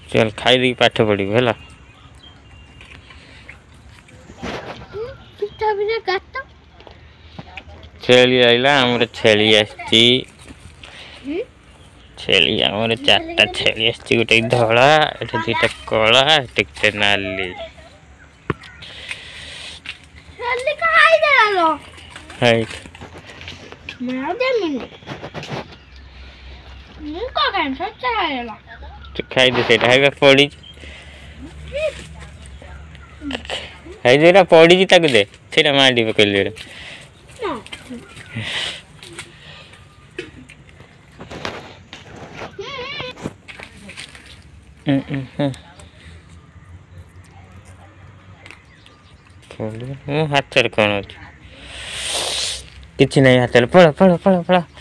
चल खाई दी पाठ पढ़ू है छेली आइला हमरे छेली आछी छेली हमरे चारटा छेली आछी गोटे धड़ा एटे दुईटा कला एटे नाली छेली खाई देलो हाय मैं दे मिने मु का कान सच्चा आइला तो खाई दे सेटा है पड़ी है जेरा पड़ी जी ताक दे सेटा माडी पकड़ ले हाथ कौन अच्छी किसी नहीं हाथ पड़ पड़ पड़ पड़